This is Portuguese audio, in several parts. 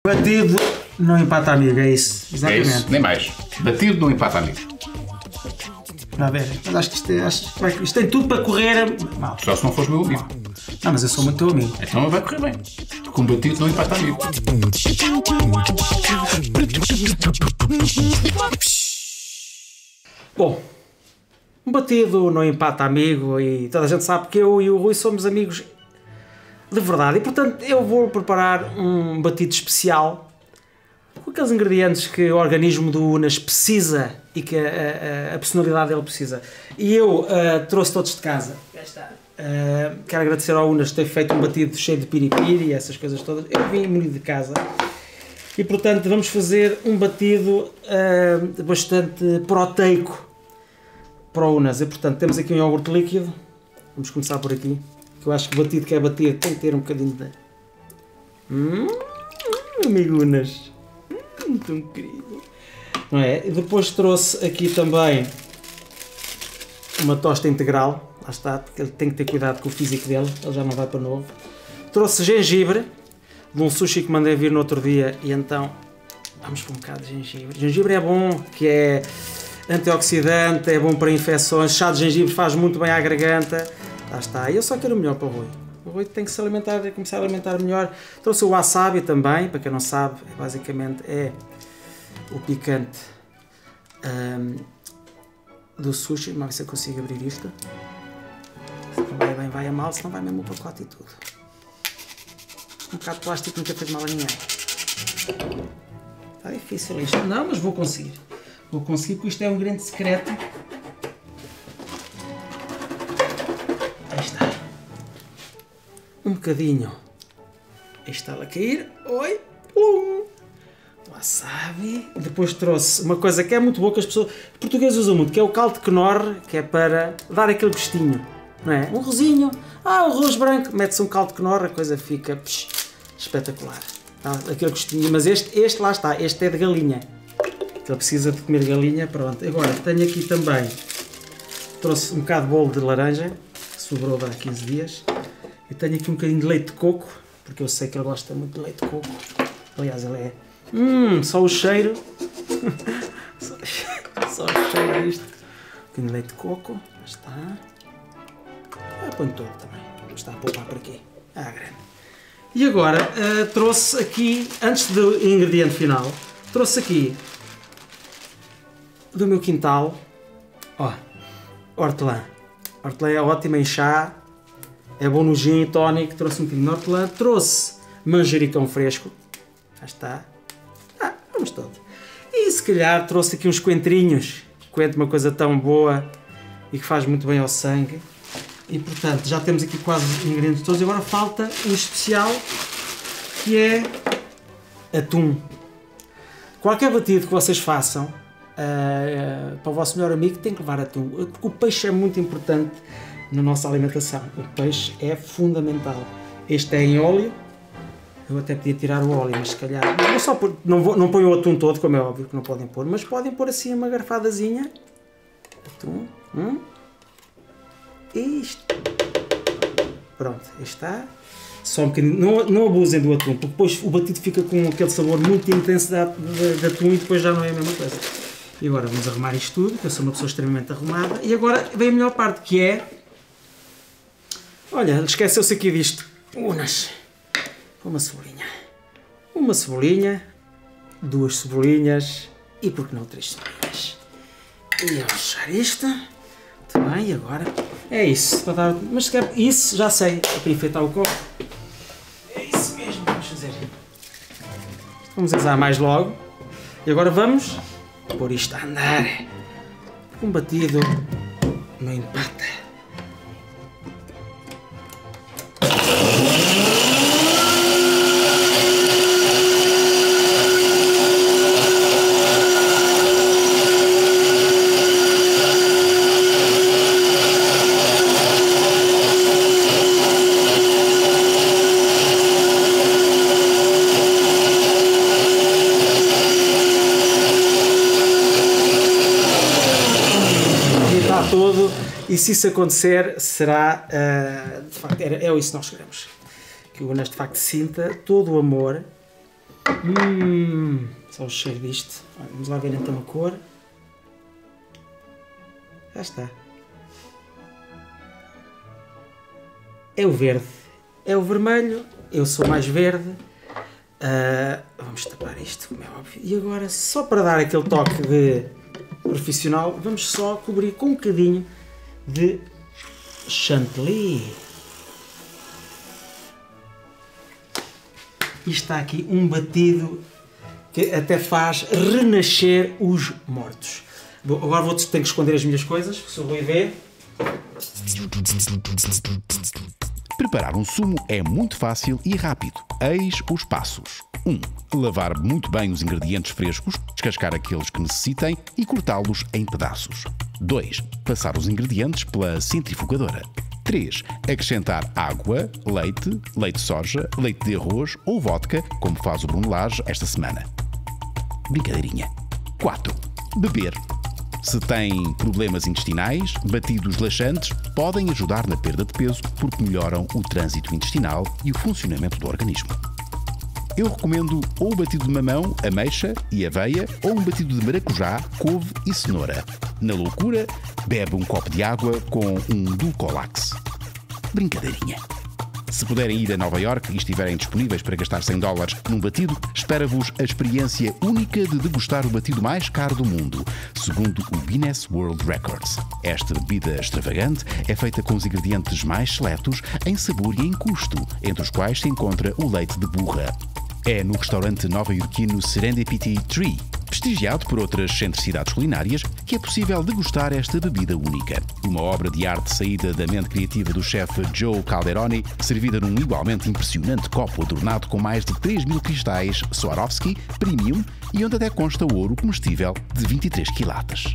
Batido não empata amigo, é isso. Exatamente. É isso, nem mais. Batido não empata amigo. Não, ver, mas acho que isto tem tudo para correr mal. Só se não fores meu amigo. Não, mas eu sou muito teu amigo. Então vai correr bem. Porque um batido não empata amigo. Bom, um batido não empata amigo e toda a gente sabe que eu e o Rui somos amigos de verdade. E portanto eu vou preparar um batido especial com aqueles ingredientes que o organismo do Unas precisa e que a personalidade dele precisa. E eu trouxe todos de casa. Quero agradecer ao Unas ter feito um batido cheio de piripiri e essas coisas todas. Eu vim munido de casa. E portanto vamos fazer um batido bastante proteico para o Unas. E portanto temos aqui um iogurte líquido. Vamos começar por aqui. Que eu acho que batido que é batido tem que ter um bocadinho de... amigo Unas. Tão querido. Não é? E depois trouxe aqui também uma tosta integral. Lá está, porque ele tem que ter cuidado com o físico dele. Ele já não vai para novo. Trouxe gengibre de um sushi que mandei vir no outro dia e então vamos para um bocado de gengibre. Gengibre é bom, que é antioxidante, é bom para infecções. Chá de gengibre faz muito bem à garganta. Lá está. E eu só quero o melhor para o Rui. O Rui tem que se alimentar, começar a alimentar melhor. Trouxe o wasabi também, para quem não sabe, basicamente é o picante do sushi. Vamos ver se eu consigo abrir isto. Se não vai bem, vai a mal, senão vai mesmo o pacote e tudo. Um bocado de plástico nunca fez mal a ninguém. Está difícil isto. Não, mas vou conseguir. Vou conseguir porque isto é um grande secreto. Aí está. Um bocadinho. Aí está ela a cair. Oi. Plum. Wasabi. Depois trouxe uma coisa que é muito boa que as pessoas... Os portugueses usam muito, que é o caldo de Knorr, que é para dar aquele gostinho. Não é? Um rosinho. O arroz branco. Mete-se um caldo de Knorr, a coisa fica espetacular. Tá? Aquele gostinho. Mas este lá está. Este é de galinha. Ele precisa de comer galinha. Pronto. Agora tenho aqui também... Trouxe um bocado de bolo de laranja. Que sobrou de há 15 dias. E tenho aqui um bocadinho de leite de coco. Porque eu sei que ele gosta muito de leite de coco. Aliás, ele é... só o cheiro. Só o cheiro disto. Um bocadinho de leite de coco. Já está. Põe todo também. Está a poupar para aqui. Grande. E agora trouxe aqui, antes do ingrediente final, trouxe aqui do meu quintal, hortelã. Hortelã é ótima em chá, é bom no gin e tónico. Trouxe um bocadinho de hortelã. Trouxe manjericão fresco. Já está. Vamos todo. E se calhar trouxe aqui uns coentrinhos. Coentro, uma coisa tão boa e que faz muito bem ao sangue. E portanto já temos aqui quase os ingredientes todos. Agora falta um especial que é atum. Qualquer batido que vocês façam para o vosso melhor amigo tem que levar atum. Porque o peixe é muito importante na nossa alimentação. O peixe é fundamental. Este é em óleo. Eu até podia tirar o óleo, mas se calhar... Não ponho o atum todo, como é óbvio que não podem pôr. Mas podem pôr assim uma garfadazinha. Atum. Isto. Pronto, aí está. Só um bocadinho. Não abusem do atum, porque depois o batido fica com aquele sabor muito intenso de atum e depois já não é a mesma coisa. E agora vamos arrumar isto tudo, porque eu sou uma pessoa extremamente arrumada. E agora vem a melhor parte, que é... Olha, esqueceu-se aqui disto. Unas. Uma cebolinha. Uma cebolinha. 2 cebolinhas. E por que não 3 cebolinhas? E vamos fechar isto. Muito bem, e agora... É isso, para dar... Mas se quer... Isso, já sei, é para enfeitar o copo. É isso mesmo, vamos fazer. Vamos usar mais logo. E agora vamos pôr isto a andar. Um batido não empata. Todo, e se isso acontecer será de facto, é isso que nós queremos, que o Unas de facto sinta todo o amor Só o cheiro disto. Olha, vamos lá ver então a cor. Já está. É o verde. É o vermelho. Eu sou mais verde. Vamos tapar isto, como é óbvio. E agora, só para dar aquele toque de profissional, vamos só cobrir com um bocadinho de chantilly. E está aqui um batido que até faz renascer os mortos. Bom, agora ter que esconder as minhas coisas, se eu vou ver. Preparar um sumo é muito fácil e rápido. Eis os passos. 1. Lavar muito bem os ingredientes frescos, descascar aqueles que necessitem e cortá-los em pedaços. 2. Passar os ingredientes pela centrifugadora. 3. Acrescentar água, leite, leite de soja, leite de arroz ou vodka, como faz o Bruno Lage esta semana. Brincadeirinha. 4. Beber. Se tem problemas intestinais, batidos laxantes podem ajudar na perda de peso porque melhoram o trânsito intestinal e o funcionamento do organismo. Eu recomendo ou o batido de mamão, ameixa e aveia ou um batido de maracujá, couve e cenoura. Na loucura, bebe um copo de água com um Dulcolax. Brincadeirinha. Se puderem ir a Nova Iorque e estiverem disponíveis para gastar $100 num batido, espera-vos a experiência única de degustar o batido mais caro do mundo, segundo o Guinness World Records. Esta bebida extravagante é feita com os ingredientes mais seletos em sabor e em custo, entre os quais se encontra o leite de burra. É no restaurante nova-iorquino Serendipity Tree, prestigiado por outras excentricidades culinárias, que é possível degustar esta bebida única. Uma obra de arte saída da mente criativa do chefe Joe Calderoni, servida num igualmente impressionante copo adornado com mais de 3.000 cristais Swarovski Premium e onde até consta ouro comestível de 23 quilates.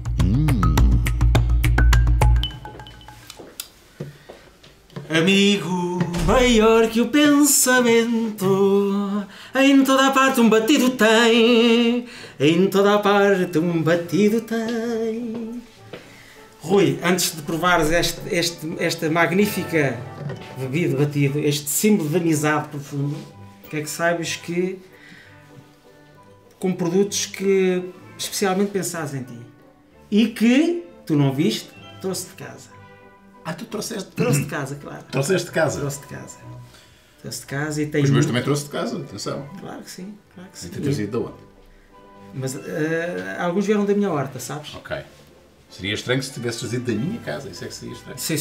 Amigo, maior que o pensamento, em toda a parte um batido tem, em toda a parte um batido tem. Rui, antes de provares esta magnífica bebida batido, este símbolo de amizade profundo, quer que saibas que com produtos que especialmente pensados em ti e que tu não viste, trouxe de casa. Tu trouxeste? Trouxe de casa, claro. Trouxeste de casa? Trouxe de casa. Trouxe de casa e tenho... Os meus também trouxe de casa, atenção. Claro que sim, claro que sim. E tu tens ido de onde? Mas alguns vieram da minha horta, sabes? Ok. Seria estranho se tivesse trazido da minha casa, isso é que seria estranho. Sim.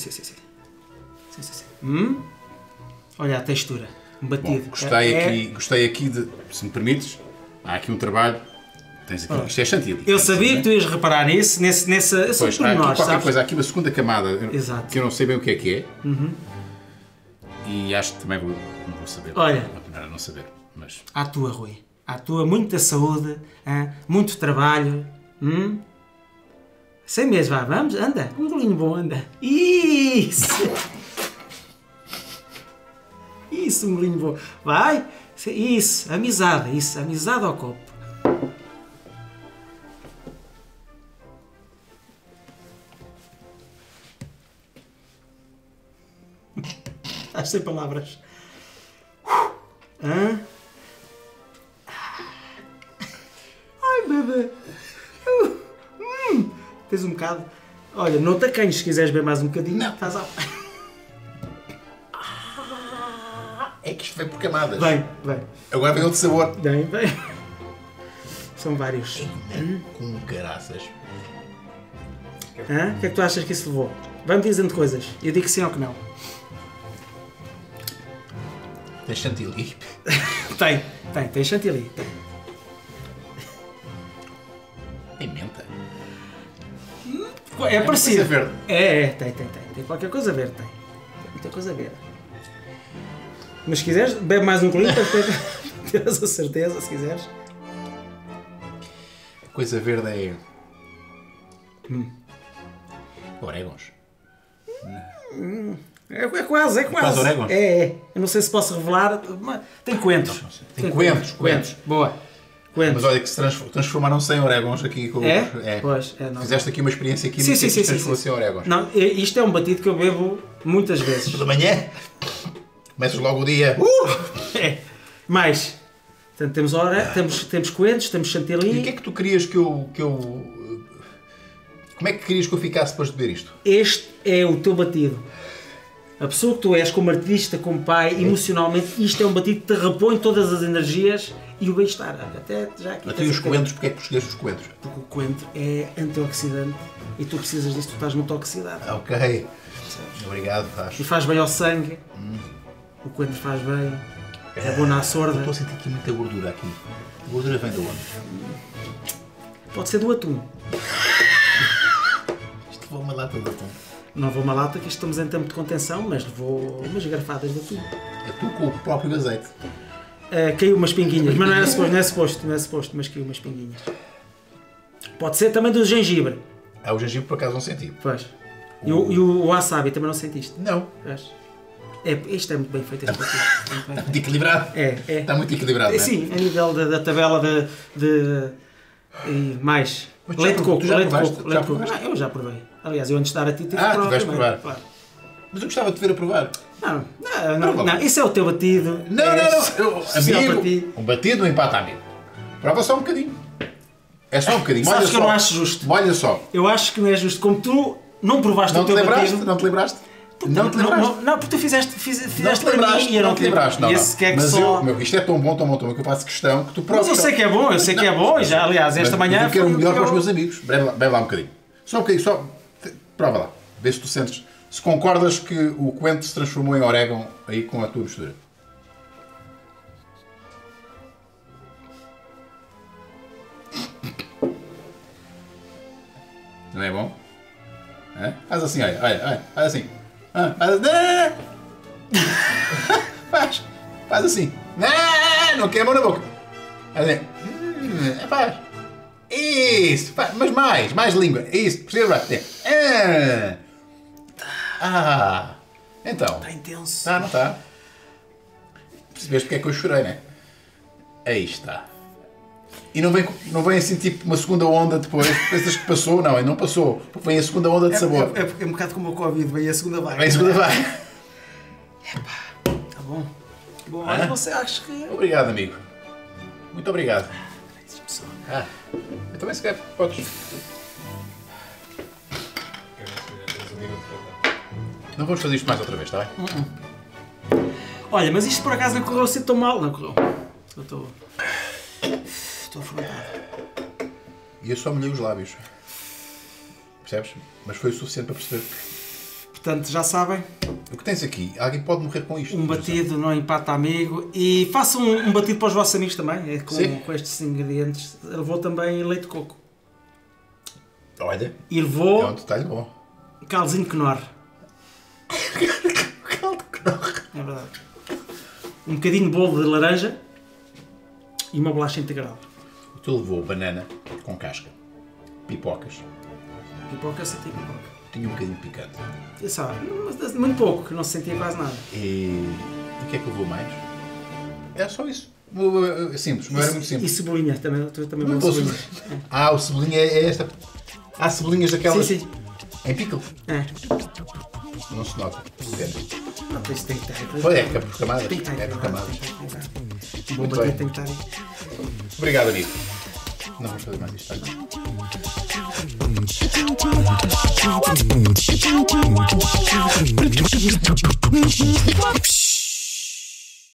Olha a textura, um batido. Bom, gostei aqui de, se me permites, há aqui um trabalho. Tens aqui, isto é chantilly. Eu sabia que tu ias reparar nisso, nessa pois, há aqui qualquer coisa, há aqui uma segunda camada Exato. que eu não sei bem o que é. E acho que também não vou saber. Olha, não saber, mas... À tua, Rui. À tua, muita saúde, muito trabalho. Sem mesmo, vá, vamos, anda. Um golinho bom, anda. Isso! Isso, um golinho bom. Vai! Isso, amizade ao copo. Estás sem palavras. Ai, bebê. Tens um bocado. Olha, não te acanhes se quiseres beber mais um bocadinho. Não. Estás ao... É que isto vem por camadas. Vem. Agora vem outro sabor. Vem. São vários. Com caraças. O que é que tu achas que isso levou? Vai-me dizendo coisas. Eu digo que sim ou que não. Tem chantilly? Tem chantilly. Tem menta? É parecido. Coisa verde. Tem. Tem qualquer coisa verde, tem. Tem muita coisa verde. Mas se quiseres, bebe mais um colinho para teres a certeza, se quiseres. A coisa verde é... Orégãos. É quase. Quase orégãos? É. Eu não sei se posso revelar, mas tem coentros. Tem coentros. Boa. Coentros. Mas olha que se transformaram-se em orégãos aqui. Com... Pois, é. Não. Fizeste aqui uma experiência aqui Sim. transformou-se em orégãos. Não, isto é um batido que eu bebo muitas vezes. Pela manhã, começas logo o dia. Mais. Portanto, temos coentros, temos E chantilly. o que é que tu querias que eu... Como é que querias que eu ficasse depois de beber isto? Este é o teu batido. A pessoa que tu és como artista, como pai, emocionalmente, isto é um batido que te repõe todas as energias e o bem-estar. Até já aqui. Até os coentros, porque é que tu escolheste os coentros? Porque o coentro é antioxidante e tu precisas disso, tu estás muito oxidado. Ok. Obrigado, E acho. faz bem ao sangue. O coentro faz bem. É bom na sorda. Estou a sentir aqui muita gordura aqui. A gordura vem de onde? Pode ser do atum. Isto levou uma lata de atum. Não vou uma lata que estamos em tempo de contenção, mas levou umas garfadas de atum. É tu com o próprio azeite. Caiu umas pinguinhas, mas não é suposto, mas caiu umas pinguinhas. Pode ser também do gengibre. O gengibre por acaso não senti. Pois. E o wasabi também não sentiste? Não. Pois. Isto é muito bem feito. Este Está muito equilibrado? É. Está muito equilibrado, não é? Sim, a nível da tabela e mais. Mas Leite de coco. tu já Leite de provaste? coco. Já Leite de coco. provaste? Eu já provei. Aliás, eu antes de dar a ti tive que provar tiveste primeiro, provar. claro. Mas eu gostava de te ver a provar. Não, isso é o teu batido. Não. Especial para ti. Amigo, um batido, um empate amigo. Prova só um bocadinho. É só um bocadinho. Sabes Molha que eu só. não acho justo. Molha só. Eu acho que não é justo. Como tu não provaste Não o te teu lembraste? batido. Não te lembraste? Não te lembraste? Não, porque tu fizeste Não te para lembraste? mim e eu Não te lembraste? Não, E não. esse que é que Mas só... isto é tão bom, que eu faço questão que tu provas. Mas eu sei que é bom, e já, aliás, esta manhã... Eu quero o foi melhor para os eu- meus amigos. Bebe lá um bocadinho. Só um bocadinho, só. Prova lá. Vê se tu sentes. Se concordas que o coentro se transformou em orégano aí com a tua mistura. Não é bom? É? Faz assim, olha. Faz assim. Faz assim. Não queima na boca. Faz assim. Faz. Isso. Mas mais língua. Isso. Precisa. Então. Está intenso. Não está. Percebeste porque é que eu chorei, não é? Aí está. E não vem assim tipo uma segunda onda depois, pensas que passou, não passou, porque vem a segunda onda de sabor. É um bocado como o Covid, vem a segunda vaga. Vem a segunda vai. Tá bom. Bom, olha, você acha que... Obrigado, amigo. Muito obrigado. Deixa-me só. Eu também se quer, podes. Não vamos fazer isto mais outra vez, está bem? Olha, mas isto por acaso não correu assim tão mal, não correu? Eu estou afrontado. E eu só molhei os lábios. Percebes? Mas foi o suficiente para perceber. Portanto, já sabem, O que tens aqui? Alguém pode morrer com isto. um batido não empata amigo. E façam um batido para os vossos amigos também, com estes ingredientes. Levou também leite de coco. Olha, E é um levou detalhe bom. calzinho de Knorr. Caldo de Knorr. É verdade. Um bocadinho de bolo de laranja e uma bolacha integral. Tu levou banana com casca, pipocas, Pipoca, eu senti pipoca. tinha um bocadinho de picante. Eu sabe, mas muito pouco, que não se sentia quase nada. E o que é que levou mais? Era só isso. Simples, não era muito E simples. cebolinha, também Não bom posso- cebolinha. O cebolinha é esta. Há cebolinhas daquelas Sim. em pickle. É. Não se nota. Entende? Não, isso tem que estar. Pois é, que é por camadas. Tem que estar. É por camadas. Um bom Muito batido bem. tem que estar aí. Obrigado, amigo. Não vamos fazer mais isto. Tá? Psh,